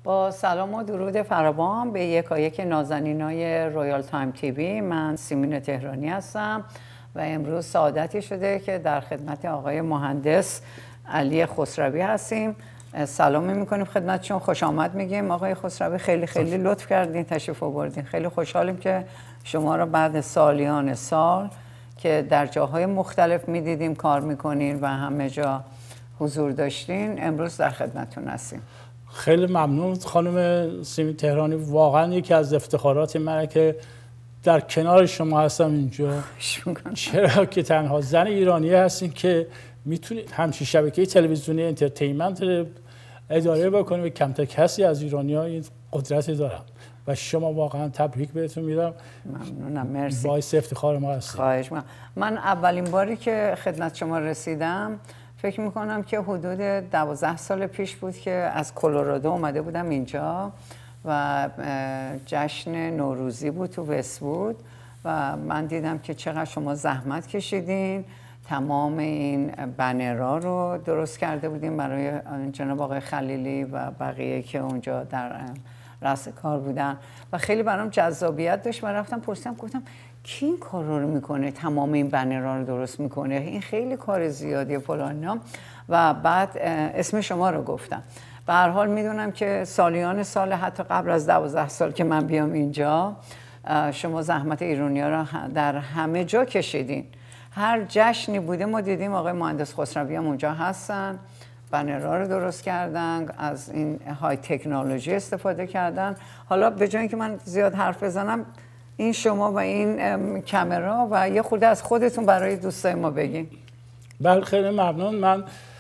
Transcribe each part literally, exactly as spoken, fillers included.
با سلام و درود فراوان به یکایک نازنینای رویال تایم تیوی. من سیمین تهرانی هستم و امروز سعادتی شده که در خدمت آقای مهندس علی خسروی هستیم. سلامی میکنیم خدمتشون، خوش آمد میگیم. آقای خسروی خیلی خیلی لطف کردین تشریف آوردین. خیلی خوشحالیم که شما را بعد سالیان سال که در جاهای مختلف میدیدیم کار میکنین و همه جا حضور داشتین، امروز در خدمتتون هستیم. خیلی ممنون خانم سیمین تهرانی، واقعا یکی از افتخارات منه که در کنار شما هستم اینجا. چرا که تنها زن ایرانی هستین که میتونید همچین شبکه تلویزیونی انترتینمنت اداره بکنید و کمتر کسی از ایرانی‌ها این قدرت دارن و شما واقعا تبریک بهتون میدم. ممنونم، مرسی. باعث افتخار ما هستید. خواهش می‌کنم. من اولین باری که خدمت شما رسیدم فکر میکنم که حدود دوازده سال پیش بود که از کلرادو اومده بودم اینجا و جشن نوروزی بود تو وست‌وود و من دیدم که چقدر شما زحمت کشیدین، تمام این بنرها رو درست کرده بودیم برای جناب آقای خلیلی و بقیه که اونجا در رأس کار بودن و خیلی برام جذابیت داشت و رفتم پرسیدم، گفتم کی این کار رو میکنه، تمام این بنرها رو درست میکنه، این خیلی کار زیادیه فلانا. و بعد اسم شما رو گفتم. به هر حال میدونم که سالیان سال، حتی قبل از دوازده سال که من بیام اینجا، شما زحمت ایرانی‌ها رو در همه جا کشیدین. هر جشنی بوده ما دیدیم آقای مهندس خسروی هم اونجا هستن، بنرها رو درست کردن، از این های تکنولوژی استفاده کردن. حالا به جای اینکه من زیاد حرف بزنم، این شما و این کامرا و یه خورده از خودتون برای دوستای ما بگین. بله خیلی ممنون. من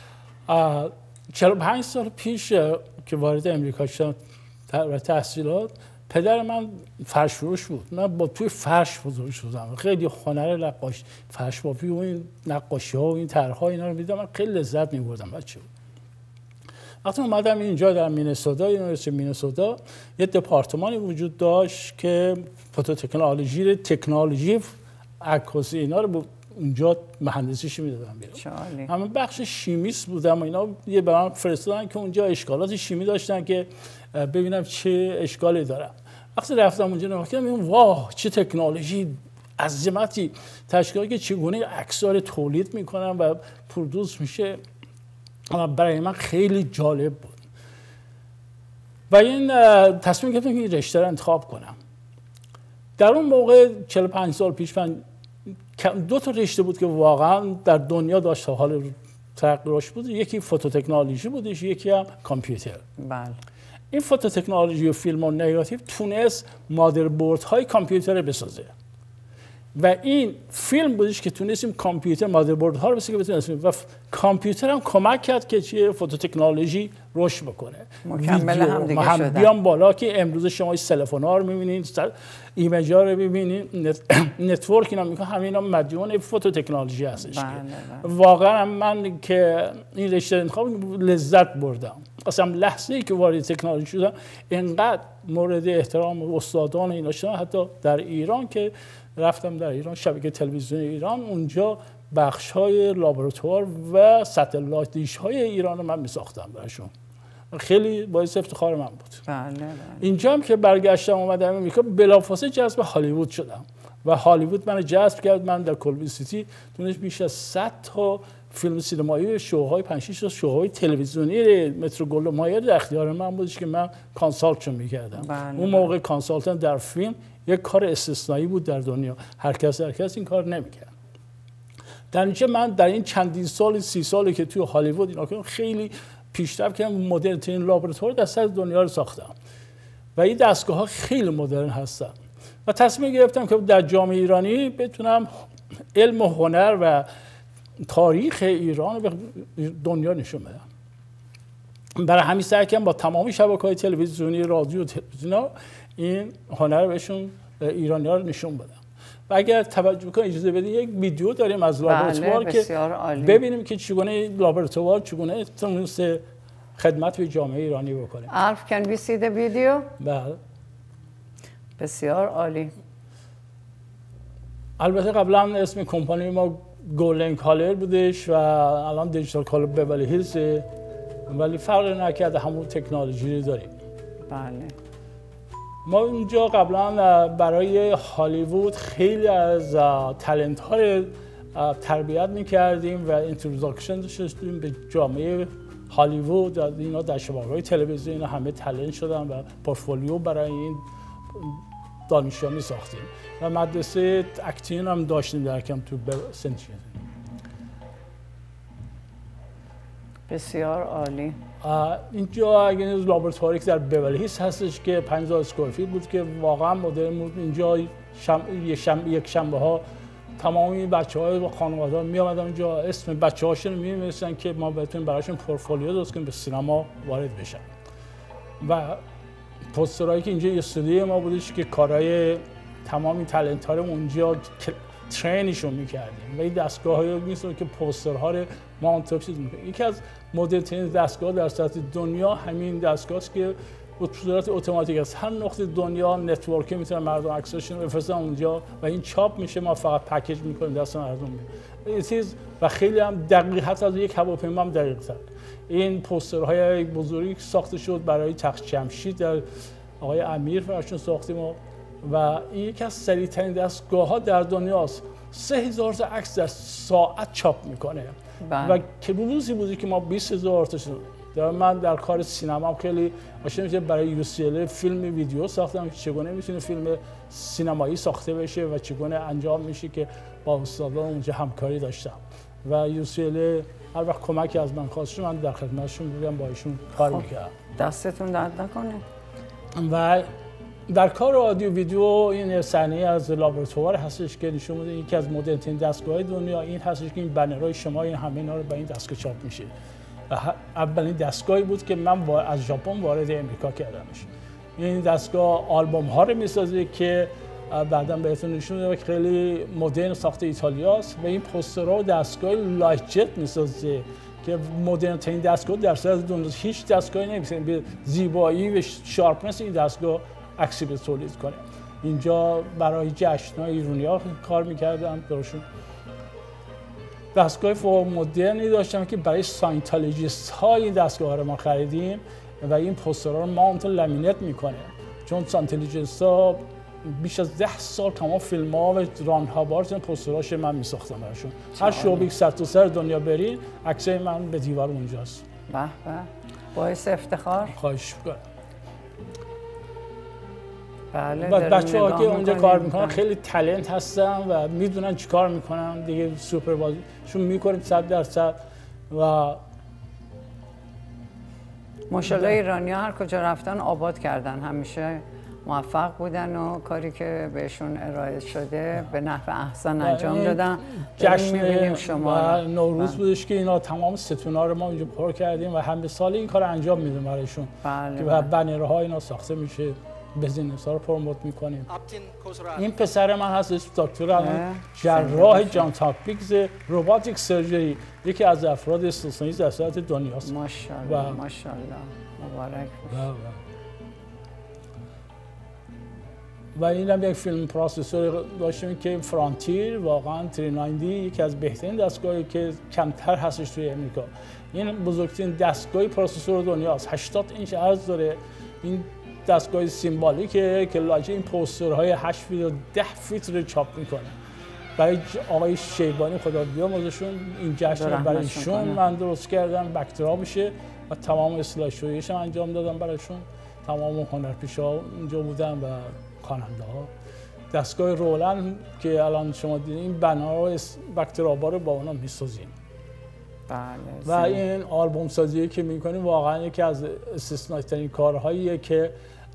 چهل و پنج سال پیش که وارد امریکا شدم و تحصیلات، پدر من فرش فروش بود. من با توی فرش بزرگ شدم. خیلی هنر نقاش فرش بافی و این نقاشی ها و این طرح‌ها اینا رو می‌دیدم، من خیلی لذت می‌بردم بچه. وقتی اومدم اینجا در مینسوتا، یونیورسیتی مینسوتا، یه دپارتمانی وجود داشت که فوتوتکنولوژی، تکنولوژی عکاسی اینا رو اونجا مهندسیش میدادم بیرون. من بخش شیمیست بودم و اینا یه برام فرستادن که اونجا اشکالات شیمی داشتن که ببینم چه اشکالی دارم. وقتی رفتم اونجا نگاه کردم، میگم واه چه تکنولوژی عظمتی، تشکیلاتی که چگونه عکس‌ها رو تولید میکنن و پرودوس میشه، برای من خیلی جالب بود و این تصمیم گرفتم که این رشته رو انتخاب کنم. در اون موقع چهل و پنج سال پیش من دو تا رشته بود که واقعا در دنیا داشت حال ترقیش بود، یکی فوتوتکنولوژی بودش، یکی هم کامپیوتر. بله. این فوتوتکنولوژی و فیلم و نگاتیو تونست مادربردهای کامپیوتر بسازه و این فیلم بودش که تونستیم کامپیوتر مادربردها رو بسازیم که بتونیم، و کامپیوتر هم کمک کرد که چیه فوتوتکنولوژی رشد بکنه. مکمل هم دیگه هم شدن. بیان بالا که امروز شما تلفن‌ها رو می‌بینید، ایمیج‌ها رو می‌بینید، نت... نتورک اینا میگن همینا مدیون فوتوتکنولوژی هستش. بله بله. واقعا من که این رشته انتخاب لذت بردم. اصلا لحظه‌ای که وارد تکنولوژی شدم اینقدر مورد احترام استادان اینا شدم، حتی در ایران که رفتم در ایران شبکه تلویزیونی ایران، اونجا بخش‌های لابراتوار و ستلایت دیش‌های ایران رو من می‌ساختم براشون. خیلی باعث افتخار من بود. بله بله. اینجا هم که برگشتم اومدم امریکا، بلافاصله جذب هالیوود شدم و هالیوود منو جذب کرد. من در کلبی سیتی تونست بیش از صد تا فیلم سینمایی، شوهای پنج شش تا شوهای تلویزیونی مترو گلدوم مایر در اختیار من بودش که من کانسالتشون می‌کردم. بله اون موقع کانسالتنت در فیلم یک کار استثنایی بود در دنیا، هر کس هر کس این کار نمی‌کرد. در نتیجه من در این چندین سال، سی سالی که توی هالیوود اینا کردم، خیلی پیشرفت کردم، مدرن ترین لابراتوار در سطح دنیا رو ساختم و این دستگاه‌ها خیلی مدرن هستن و تصمیم گرفتم که در جامعه ایرانی بتونم علم و هنر و تاریخ ایران رو به دنیا نشون بدم. برای همین سعی کردم با تمامی شبکه‌های تلویزیونی، رادیو و تلویزیون این هنر رو بهشون، ایرانی‌ها رو نشون بدم. و اگر توجه کنید اجازه بدید یک ویدیو داریم از لابراتوار بله، که ببینیم که چگونه لابراتوار چگونه تونست خدمت به جامعه ایرانی بکنه. Alf, can we see the video? بله. بسیار عالی. البته قبلا اسم کمپانی ما گلدن کالر بودش و الان دیجیتال کالر بیولی هیلز، ولی فرق نکرده همون تکنولوژی رو داریم. بله. ما اینجا قبلا برای هالیوود خیلی از تالنت ها رو تربیت میکردیم و اینتروداکشن داشتیم به جامعه هالیوود. اینا در شبکه‌های تلویزیون همه تالنت شدن و پورتفولیو برای این دانشجوها می ساختیم و مدرسه اکتینگ هم داشتیم در کم تو سنت. بسیار عالی. اینجا اگه لابراتواری که در بیولی هیلز هستش که پنج هزار اسکوئر فیت بود که واقعا مدرن بود. اینجا شم... یک شنبه ها تمامی بچه‌ها و خانواده‌ها می اومدن اونجا اسم بچه‌هاشون رو می‌نوشتن که ما بتونیم براشون پورتفولیو درست کنیم به سینما وارد بشن. و پوسترهایی که اینجا استودیو ما بودش که کارهای تمامی تالنت‌ها رو اونجا ترینشون می‌کردیم و این دستگاه‌هایی نیست که پوسترها رو مانتاژ می‌کنیم. یکی از مدرن‌ترین دستگاه در سطح دنیا همین دستگاهی است که به صورت اتوماتیک است. هر نقطه دنیا نتورکی میتونن مردم عکساشون رو بفرستن اونجا و این چاپ میشه، ما فقط پکیج می‌کنیم دست مردم میاد. چیز و خیلی هم دقیق، حتی از یک هواپیما هم دقیق‌تر. این پوسترهای بزرگی ساخته شد برای تخت جمشید در آقای امیر فرشون ساختیم و این یکی از سریع‌ترین دستگاه‌ها در دنیاست. سه هزار تا عکس در ساعت چاپ میکنه و که روزی بودی که ما بیست هزار تا شد. در من در کار سینما هم خیلی آشنا میشه. برای یو سی ال فیلم ویدیو ساختم که چگونه میتونه فیلم سینمایی ساخته بشه و چگونه انجام میشه که با استادان اونجا همکاری داشتم و یو سی ال هر وقت کمکی از من خواست من در خدمتشون بودم، با ایشون کار میکردم. دستتون درد نکنه. و در کار رادیو ویدیو این صحنه از لابراتوار هستش که نشون میده یکی از مدرن‌ترین دستگاه‌های دنیا این هستش که این بنرهای شما این همه اینا رو با این دستگاه چاپ میشه. و اولین دستگاهی بود که من از ژاپن وارد امریکا کردمش. این دستگاه آلبوم ها رو میسازه که بعداً بهتون نشون میده که خیلی مدرن ساخته ایتالیاست و این پوسترها و دستگاه لایت جت میسازه که مدرن ترین دستگاه در سطح دنیا. هیچ دستگاهی نمیتونه به زیبایی و شارپنس این دستگاه عکسی به تولید کنه. اینجا برای جشن‌های ایرانی‌ها کار می‌کردم درشون. دستگاه فوق مدرنی داشتم که برای ساینتولوژیست‌ها این دستگاه رو ما خریدیم و این پوسترها رو مانت لامینیت می‌کنه. چون ساینتولوژیست‌ها بیش از ده سال تمام فیلم‌ها و ران‌ها بارتون پوسترهاش من می‌ساختم براشون. هر شعبه سر تا سر دنیا برین عکسای من به دیوار اونجاست. به به. باعث افتخار. خواهش می‌کنم. بله. و بچه‌ها که اونجا کار میکنن خیلی تالنت هستن و میدونن چیکار میکنن دیگه. سوپروایزشون میکنیم صد درصد و ماشاءالله ایرانی‌ها هر کجا رفتن آباد کردن، همیشه موفق بودن و کاری که بهشون ارائه شده به نحو احسن انجام دادن. جشن شما نوروز بودش که اینا تمام ستونا رو ما اینجا پر کردیم و همه سال این کار انجام میدیم برایشون. بله. که بنرها اینا ساخته میشه، بزینس‌ها رو پروموت میکنیم. این پسر من هست دکتر الان جراح جان هاپکینز روباتیک سرجری، یکی از افراد استثنایی در سطح دنیاست. ماشاءالله ماشاءالله مبارک باشه. و این هم یک فیلم پروسسور داشتیم که فرانتیر، واقعا سیصد و نود یکی از بهترین دستگاهی که کمتر هستش توی امریکا. این بزرگترین دستگاه پروسسور دنیاست. هشتاد اینچ عرض داره. این دستگاه سیمبالیکه که لاجه این پوسترهای هشت فیت و ده فیت رو چاپ میکنه. برای آقای شیبانی خدا بیامرزشون این جشن برای ایشون من درست کردم، بکترا بشه و تمام اصلاح شویش هم انجام دادم برایشون. تمام هنرپیشه‌ها اینجا بودن و خواننده ها. دستگاه رولن که الان شما دیدین این بنا رو بکترابا رو با اونا میسازیم. بله. و این آلبوم سازی که میکنیم واقعا یکی از استثنایی ترین کارهاییه که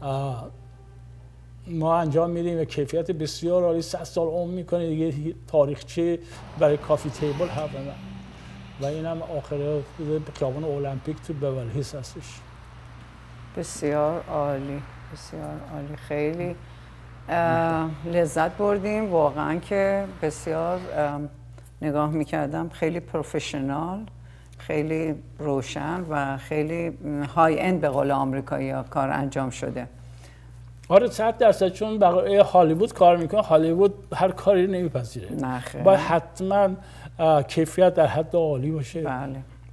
ما انجام میدیم و کیفیت بسیار عالی. صد سال عمر میکنه دیگه. تاریخچه برای کافی تیبل هست و اینم آخره خیابان المپیک تو بیولی هیلز هستش. بسیار عالی، بسیار عالی. خیلی لذت بردیم واقعا که بسیار نگاه میکردم خیلی پروفشنال، خیلی روشن و خیلی های اند به قول آمریکایی ها کار انجام شده. آره صد درصد. چون برای هالیوود کار میکنه، هالیوود هر کاری نمیپذیره. نه خیلی. باید حتما کیفیت در حد عالی باشه. بله.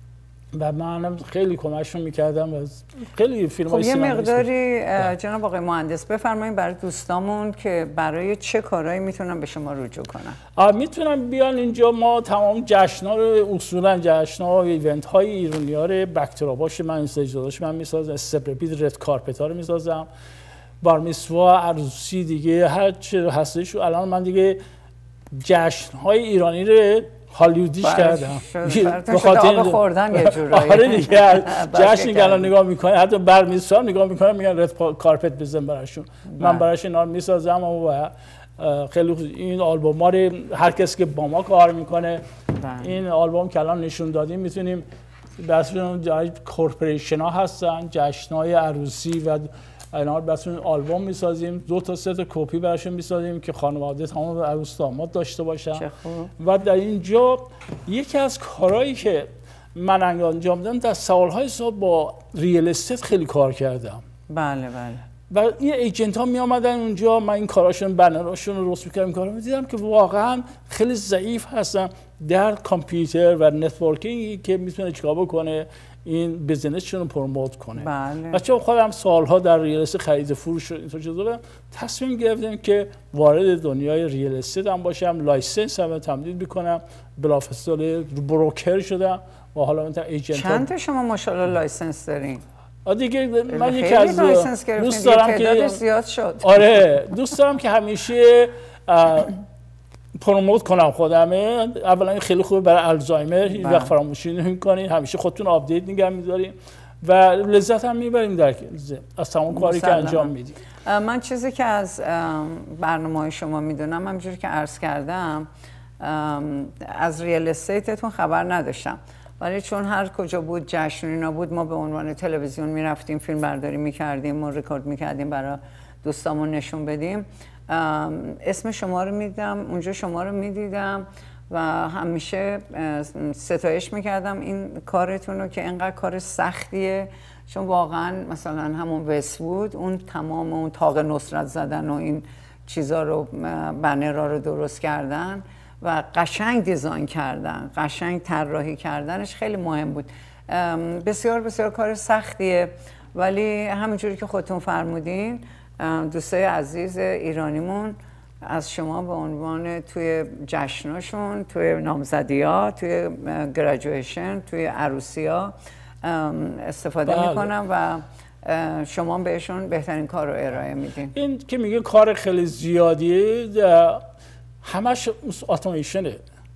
و منم خیلی کمکشون میکردم و خیلی فیلم خب یه مقداری جناب آقای مهندس بفرمایید برای دوستامون که برای چه کارهایی میتونن به شما رجوع کنن. میتونن بیان اینجا. ما تمام جشن‌ها رو اصولا جشن‌ها و ایونت های ایرانی‌ها رو بکتراباش من استجداداش من میسازم، استپرپید رد کارپت ها رو میسازم، بارمیسوا، عروسی دیگه هر چه هستش. الان من دیگه جشن‌های ایرانی رو هالیوودیش کردم به خاطر خوردن یه جورایی. آره دیگه جشن که الان نگاه میکنه حتی برمیسا نگاه میکنه میگن رد کارپت بزن براشون. من براش اینا رو میسازم و خیلی این آلبوم ها رو هر کسی که با ما کار میکنه این آلبوم که الان نشون دادیم میتونیم بسیار کورپوریشن ها هستن، جشن های عروسی و اینا بسیار آلبوم میسازیم، دو تا سه تا کپی براشون میسازیم که خانواده تمام عروس داماد داشته باشن. و در اینجا یکی از کارهایی که من انجام دادم در سالهای سال با ریل استیت خیلی کار کردم. بله بله. و این ایجنت ها می آمدن اونجا، من این کاراشون بنراشون رو رست میکردم، کارا میدیدم که واقعا خیلی ضعیف هستن در کامپیوتر و نتورکینگی که میتونه چیکار بکنه این بزنسشون رو پروموت کنه. بله. بچه‌ها خودم سالها در ریل استیت خرید فروش اینطور چیزا تصمیم گرفتم که وارد دنیای ریل استیت هم باشم، لایسنس هم تمدید بکنم، بلافاصله بروکر شدم و حالا من ایجنت. چند تا شما ماشاءالله لایسنس دارین؟ دیگه من یکی از دوست دارم که زیاد شد. آره دوست دارم که همیشه پروموت کنم خودمه. اولا خیلی خوبه برای الزایمر، هیچ وقت فراموشی نمی‌کنین، همیشه خودتون آپدیت نگه می‌دارین و لذت هم می‌بریم در از تمام کاری که انجام میدیم. من چیزی که از برنامه‌های شما میدونم، همونجوری که عرض کردم، از ریل استیتتون خبر نداشتم، ولی چون هر کجا بود جشن اینا بود ما به عنوان تلویزیون میرفتیم فیلم برداری میکردیم و رکورد میکردیم برای دوستامون نشون بدیم. اسم شما رو میدیدم اونجا، شما رو میدیدم و همیشه ستایش میکردم این کارتون رو که اینقدر کار سختیه، چون واقعا مثلا همون وست‌وود اون تمام اون تاق نصرت زدن و این چیزا رو بنرها رو درست کردن و قشنگ دیزاین کردن، قشنگ طراحی کردنش خیلی مهم بود. بسیار بسیار کار سختیه، ولی همونجوری که خودتون فرمودین دوستای عزیز ایرانیمون از شما به عنوان توی جشناشون، توی نامزدی‌ها، توی گریجویشن، توی عروسی‌ها استفاده بله. میکنن و شما بهشون بهترین کار رو ارائه میدین. این که میگه کار خیلی زیادیه، همش اتوماسیونه.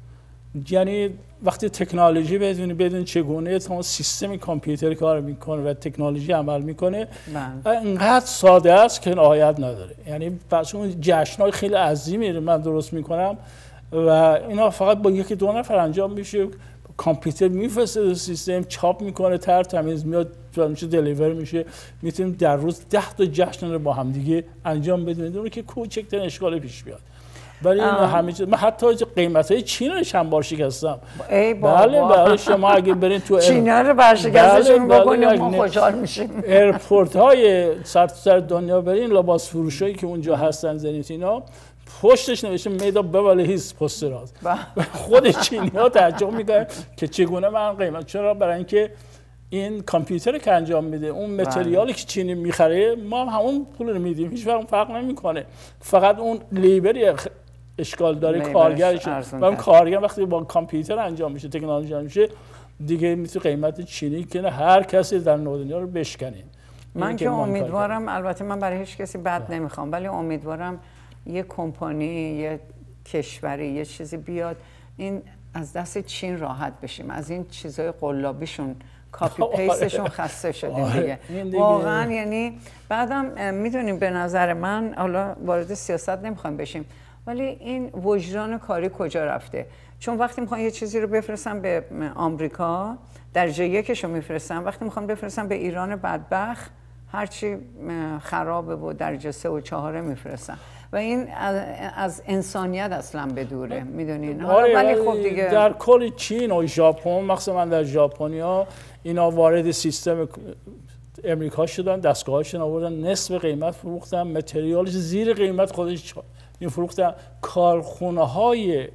یعنی وقتی تکنولوژی بدونی بدون چگونه تمام سیستم کامپیوتر کار میکنه و تکنولوژی عمل میکنه اینقدر ساده است که نهایت نداره. یعنی پس اون جشن‌های خیلی عظیمی رو من درست میکنم و اینا فقط با یکی دو نفر انجام میشه. کامپیوتر میفرسته سیستم چاپ میکنه، طرح تمیز میاد میشه دلیور میشه. میتونیم در روز ده تا جشن رو با هم دیگه انجام بدیم اون که کوچکترین اشکال پیش بیاد. ولی همه چیز، من حتی قیمت‌های چین رو چند بار شکستم. ای بابا. بله بله شما اگه برین تو چینا رو برشکستشون بکنیم ما خوشحال میشیم. ایرپورت‌های سرتاسر دنیا برین، لباس فروشایی که اونجا هستن زنیت اینا پشتش نوشته میدا بباله هیس پوستراز. خود چینی‌ها تعجب میکنن که چگونه من قیمت، چرا؟ برای اینکه این کامپیوتر که انجام میده اون متریالی که چینی میخره ما هم همون پول رو میدیم، هیچ فرق فرق نمیکنه، فقط اون لیبری اشکال داره کارگرش و اون کارگر وقتی با کامپیوتر انجام میشه، تکنولوژی انجام میشه دیگه میتونه قیمت چینی که هر کسی در دنیا رو بشکنیم. من که امیدوارم، البته من برای هیچ کسی بد نمیخوام، ولی امیدوارم یه کمپانی، یه کشوری، یه چیزی بیاد این از دست چین راحت بشیم، از این چیزای قلابیشون کاپی پیستشون خسته شدیم دیگه. دیگه واقعا. یعنی بعدم میدونیم به نظر من، حالا وارد سیاست نمیخوایم بشیم، ولی این وجدان کاری کجا رفته؟ چون وقتی میخوان یه چیزی رو بفرستن به آمریکا درجه یکش رو میفرستن، وقتی میخوان بفرستن به ایران بدبخت هرچی خرابه و درجه سه و چهاره میفرستن و این از انسانیت اصلا بدوره، میدونین؟ آره ولی خب دیگه در کل چین و ژاپن، مخصوصا من در ژاپنیا اینا وارد سیستم امریکا شدن، دستگاهاشون آوردن نصف قیمت فروختن، متریالش زیر قیمت خودش این فروختن. کارخونه های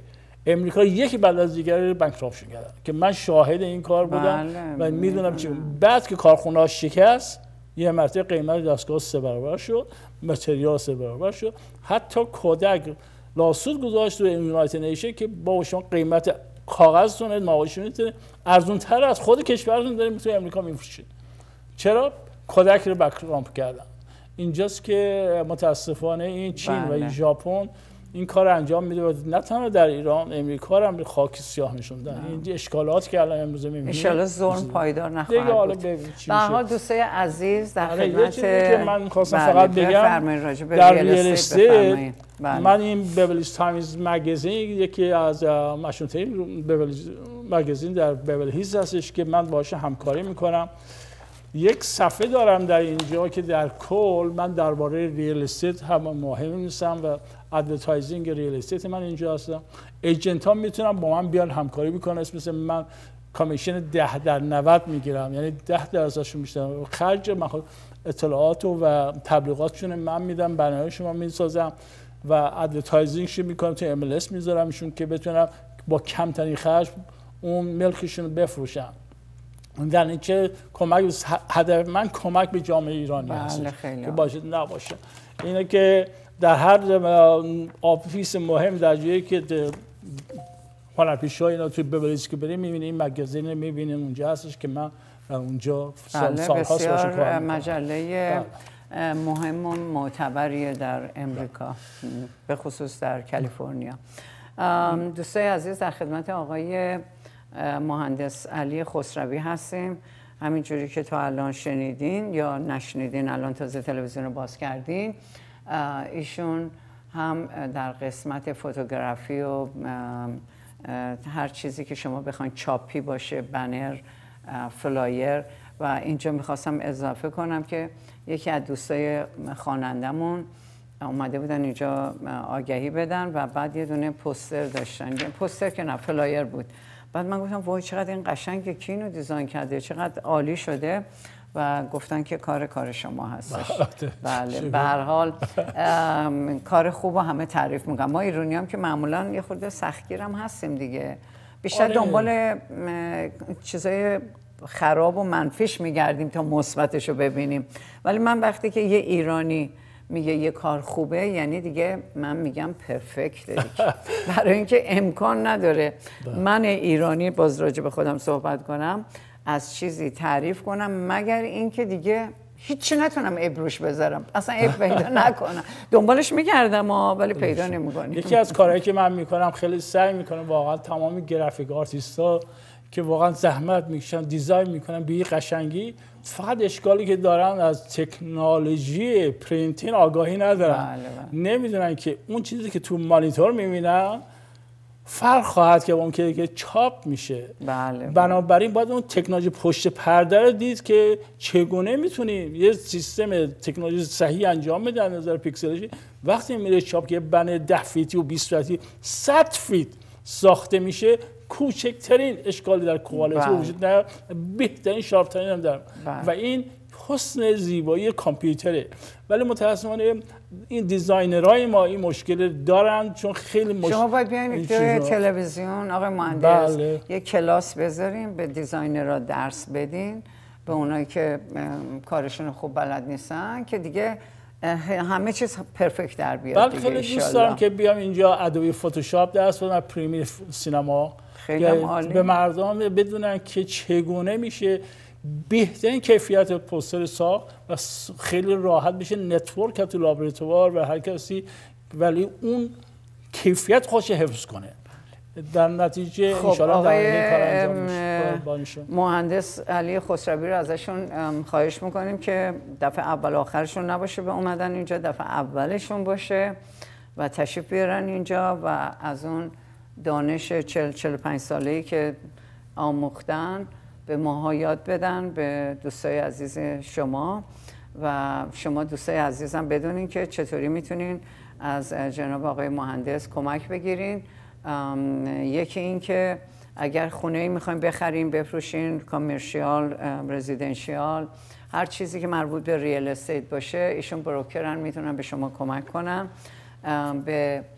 امریکا یکی بعد از دیگری بانکراپشن کردن که من شاهد این کار بودم بله، و میدونم چی. بعد که کارخونه ها شکست یه مرتبه قیمت دستگاه سه برابر شد، متریال سه برابر شد. حتی کودک لاسود گذاشت تو یونایتد نیشن که با شما قیمت کاغذتون معاشتون ارزون تر از خود کشورتون داریم تو امریکا میفروشید. چرا؟ کودک رو بکرامپ کردن. اینجاست که متاسفانه این چین بله. و این ژاپن این کار انجام میده و نه تنها در ایران، امریکا هم خاک سیاه نشوندن. این اشکالات که الان امروز می‌بینیم ان شاءالله ظلم پایدار نخواهد حالا بود. ببین چی به هر حال دوستای عزیز در آره خدمت که من خواستم بله فقط بگم در ریل استیت بله. من این بیولیز تایمز مگزین یکی از مشهورترین بیولیز مگزین در بیولی هیلز هستش که من باهاش همکاری میکنم. یک صفحه دارم در اینجا که در کل من درباره ریل استیت هم مهم نیستم و ادورتایزینگ ریل استیت من اینجا هستم. ایجنت ها میتونن با من بیان همکاری بکنن. مثل من کامیشن ده در نود میگیرم، یعنی ده درصدشون میشتم خرج اطلاعات و تبلیغاتشون من میدم، برنامه شما میسازم و ادورتایزینگش میکنم تو ام ال اس میذارمشون که بتونم با کمترین خرج اون ملکشون بفروشم. در نتیجه کمک هدف من کمک به جامعه ایرانی هست که باشه نباشه. اینه که در هر آفیس مهم در جایی که هنرپیشه‌ها اینا توی ببریز که بریم می‌بینیم این مگزین می‌بینیم اونجا هستش که من اونجا سال سال‌هاست باشه کار می‌کنم. مجله مهم و معتبریه در امریکا به خصوص در کالیفرنیا. دوستای عزیز در خدمت آقای مهندس علی خسروی هستیم. همینجوری که تا الان شنیدین یا نشنیدین، الان تازه تلویزیون رو باز کردین، ایشون هم در قسمت فوتوگرافی و هر چیزی که شما بخواید چاپی باشه، بنر، فلایر. و اینجا میخواستم اضافه کنم که یکی از دوستای خوانندمون اومده بودن اینجا آگهی بدن و بعد یه دونه پوستر داشتن، پوستر که نه فلایر بود. بعد من گفتم وای چقدر این قشنگه، کی اینو دیزاین کرده، چقدر عالی شده. و گفتن که کار کار شما هستش. بله به هر حال کار خوب و همه تعریف میکنم. ما ایرانی هم که معمولا یه خورده سختگیرم هستیم دیگه، بیشتر آره. دنبال چیزای خراب و منفیش میگردیم تا مثبتش رو ببینیم. ولی من وقتی که یه ایرانی میگه یه کار خوبه، یعنی دیگه من میگم پرفکته دیگه. برای اینکه امکان نداره من ایرانی، باز راجع به خودم صحبت کنم، از چیزی تعریف کنم مگر اینکه دیگه هیچی نتونم ابروش بذارم، اصلا اب پیدا نکنم. دنبالش میگردم ولی پیدا نمیکنم. یکی از کارهایی که من میکنم خیلی سعی میکنم واقعا تمام گرافیک آرتیستا که واقعا زحمت میکشن دیزاین میکنن به قشنگی، فقط اشکالی که دارن از تکنولوژی پرینتینگ آگاهی ندارن. بله بله. نمیدونن که اون چیزی که تو مانیتور میبینن فرق خواهد که اون که چاپ میشه. بله بله. بنابراین باید اون تکنولوژی پشت پرده رو دید که چگونه میتونیم یه سیستم تکنولوژی صحیح انجام بده از نظر پیکسلشی. وقتی میره چاپ که بن ده فیتی و بیست فیتی صد فیت ساخته میشه، کوچکترین اشکالی در کوالیتی وجود نداره، بهترین شارپترین هم داره و این حسن زیبایی کامپیوتره. ولی متاسفانه این دیزاینرهای ما این مشکل دارن، چون خیلی مشکل. شما باید بیاین توی تلویزیون آقای مهندس بله. یک کلاس بذارین، به دیزاینرها درس بدین، به اونایی که کارشون خوب بلد نیستن، که دیگه همه چیز پرفکت در بیاد. بله خیلی دوست دارم که بیام اینجا ادوبی فتوشاپ درس بدم، پریمیر سینما، خیلی عالی، به مردم بدونن که چگونه میشه بهترین کیفیت پوستر ساخت و خیلی راحت بشه نتورک تو لابراتوار و هر کسی، ولی اون کیفیت خودش حفظ کنه. در نتیجه خب انشالله آقای کار انجام میشه. مهندس علی خسروی رو ازشون خواهش میکنیم که دفعه اول آخرشون نباشه به اومدن اینجا، دفعه اولشون باشه و تشریف بیارن اینجا و از اون دانش چهل چهل و پنج ساله‌ای که آموختن به ماها یاد بدن، به دوستای عزیز شما. و شما دوستای عزیزم بدونین که چطوری میتونین از جناب آقای مهندس کمک بگیرین. یکی این که اگر خونه‌ای میخواین بخرین، بفروشین، کامرشیال، رزیدنشیال، هر چیزی که مربوط به ریل استیت باشه، ایشون بروکرن، میتونن به شما کمک کنن. به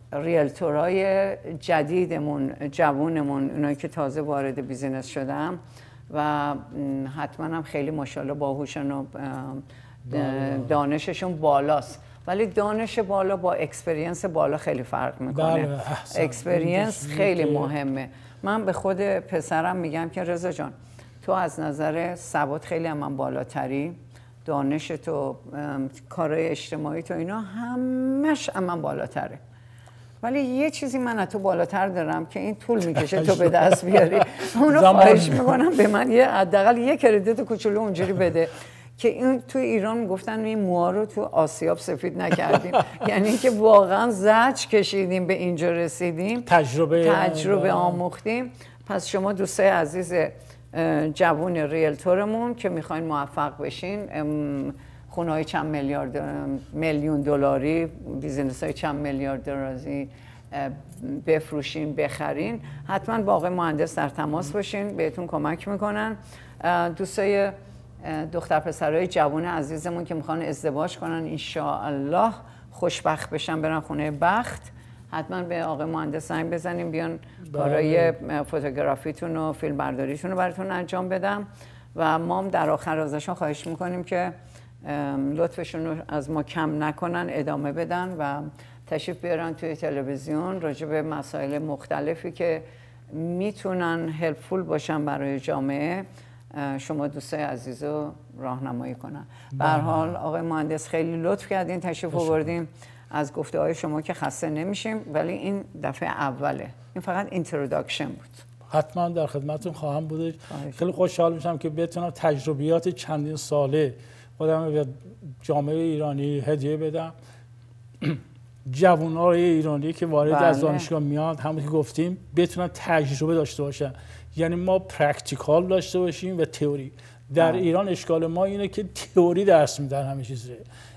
ریلتورای جدیدمون، جوونمون، اونایی که تازه وارد بیزینس شدم و حتما هم خیلی ماشاءالله باهوشن و دانششون بالاست، ولی دانش بالا با اکسپریانس بالا خیلی فرق میکنه. اکسپریانس خیلی مهمه. من به خود پسرم میگم که رضا جان تو از نظر سواد خیلی هم من بالاتری، دانش تو، کارهای اجتماعی تو، اینا همش هم من بالاتره، ولی یه چیزی من از تو بالاتر دارم که این طول میکشه تو به دست بیاری. اونو خواهش میکنم به من یه حداقل یه کردیت کوچولو اونجوری بده که این تو ایران میگفتن این موها رو تو آسیاب سفید نکردیم. یعنی که واقعا زجر کشیدیم به اینجا رسیدیم، تجربه تجربه آموختیم. پس شما دوستای عزیز جوون ریلتورمون که میخواین موفق بشین، خونه های چند میلیارد میلیون دلاری، بیزینس های چند میلیارد دلاری بفروشین، بخرین، حتما با آقای مهندس در تماس باشین، بهتون کمک میکنن. دوستای دختر پسرای جوان عزیزمون که میخوان ازدواج کنن ان شاء الله خوشبخت بشن، برن خونه بخت، حتما به آقای مهندس زنگ بزنیم بیان کارهای فوتوگرافیتون و فیلم برداریتون رو براتون انجام بدم. و ما هم در آخر ازشون خواهش میکنیم که لطفشون رو از ما کم نکنن، ادامه بدن و تشریف بیارن توی تلویزیون راجع به مسائل مختلفی که میتونن هلپفول باشن برای جامعه شما دوستای عزیز رو راهنمایی کنن. به هر حال آقای مهندس خیلی لطف کردین، تشریف آوردیم. از گفته های شما که خسته نمیشیم، ولی این دفعه اوله، این فقط اینتروداکشن بود. حتما در خدمتتون خواهم بود. خیلی خوشحال میشم که بتونم تجربیات چندین ساله خودم به جامعه ایرانی هدیه بدم. جوانای ایرانی که وارد بله. از دانشگاه میاد، همون که گفتیم بتونن تجربه داشته باشن. یعنی ما پرکتیکال داشته باشیم و تئوری. در بله. ایران اشکال ما اینه که تئوری درس میدن همه چیزه.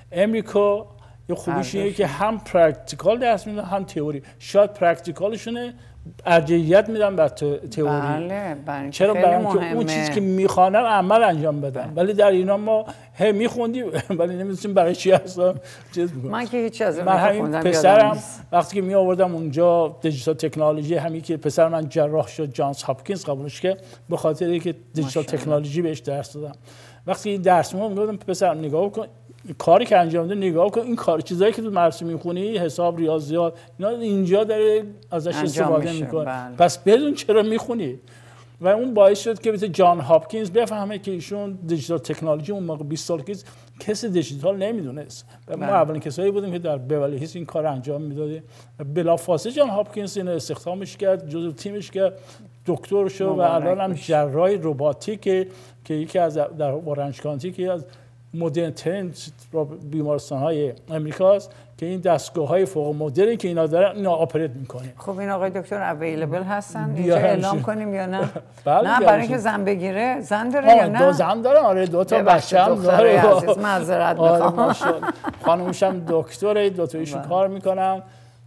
امریکا یه خوبیش اینه که هم پرکتیکال درس میدن هم تئوری. شاید پرکتیکالشونه ارجحیت میدن بر تئوری. بله بله. چرا؟ برای اینکه اون چیزی که میخوانن عمل انجام بدن. بله. ولی در ایران ما هی میخوندیم ولی نمیدونیم برای چی هستم چیز میگم. من که هیچ از من همین پسرم وقتی که می آوردم اونجا دیجیتال تکنولوژی، همین که پسر من جراح شد جانز هاپکینز قبولش که به خاطر اینکه دیجیتال تکنولوژی بهش درس دادم. وقتی این درس ما میگفتم پسر نگاه کن کاری که انجام میده، نگاه کن این کار چیزایی که تو مدرسه میخونی، حساب، ریاضیات، اینا اینجا داره ازش استفاده میکنه. بله. پس بدون چرا میخونی. و اون باعث شد که مثل جان هاپکینز بفهمه که ایشون دیجیتال تکنولوژی اون موقع بیست سال پیش کسی دیجیتال نمیدونست. و ما اولین کسایی بودیم که در بیولی هیلز این کار انجام میدادیم. بلافاصله جان هاپکینز اینو استخدامش کرد، جزو تیمش کرد، دکتر شد و الان هم جراح رباتیک که یکی از در اورنج کانتی که از مدرن ترین بیمارستان‌های امریکاست که این دستگاه‌های فوق مدرنی که اینا دارن اینا آپریت می‌کنه. خب این آقای دکتر اویلیبل هستن اینجا اعلام کنیم یا نه؟ بله نه برای اینکه زن بگیره، زن داره یا نه؟ دو زن داره، آره دو تا بچه‌ام داره. عزیز معذرت می‌خوام. خانومشم دکتره، دو تا ایشون کار می‌کنن.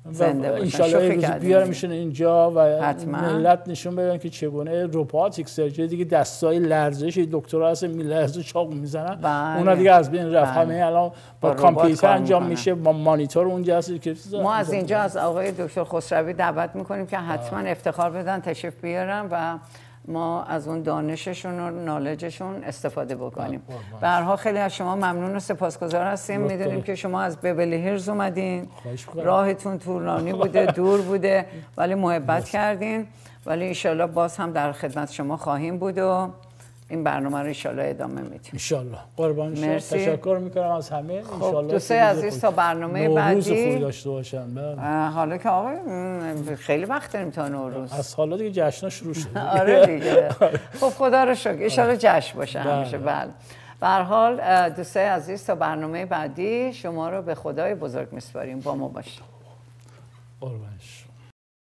ان شاءالله بیارم میشن اینجا و حتما. ملت نشون بدن که چگونه روباتیک سرجری دیگه دستای لرزش دکترها هست میلرزه چاقو میزنن. بله. اونا دیگه از بین رفت. همه الان با, با کامپیوتر انجام میکنن. میشه، با مانیتور اونجا هست که ما از اینجا از آقای دکتر خسروی دعوت میکنیم که حتما افتخار بدن، تشریف بیارن و ما از اون دانششون و نالجشون استفاده بکنیم. به هر حال خیلی از شما ممنون و سپاسگزار هستیم. میدونیم که شما از بیولی هیلز اومدین، راهتون طولانی بوده، دور بوده، ولی محبت کردین. ولی ان شاءالله باز هم در خدمت شما خواهیم بود و این برنامه رو ان شاءالله ادامه میدیم. ان شاءالله. قربان شما. تشکر میکنم از همه. ان شاءالله دوستای عزیز تا برنامه بعدی روز خوبی داشته باشن. حالا که آقا خیلی وقت داریم تا نوروز. از حالا دیگه جشن‌ها شروع شد. آره دیگه. خب خدا رو شکر. ان شاءالله جشن باشه همیشه. بله. به هر حال دوستای عزیز تا برنامه بعدی شما رو به خدای بزرگ میسپاریم. با ما باشید. قربانش.